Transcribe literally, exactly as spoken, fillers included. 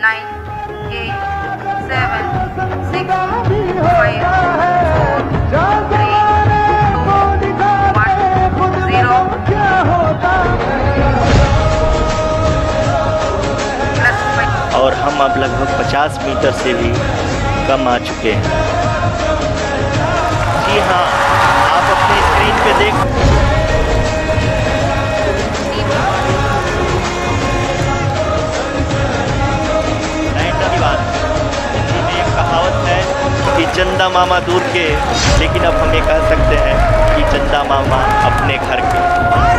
Nine eight seven six five four three two one zero. और हम अब लगभग पचास मीटर से भी कम आ चुके हैं। जी हाँ, आप अपनी स्क्रीन पे देख की बात। हिंदी में एक कहावत है कि चंदा मामा दूर के, लेकिन अब हम ये कह सकते हैं कि चंदा मामा अपने घर के।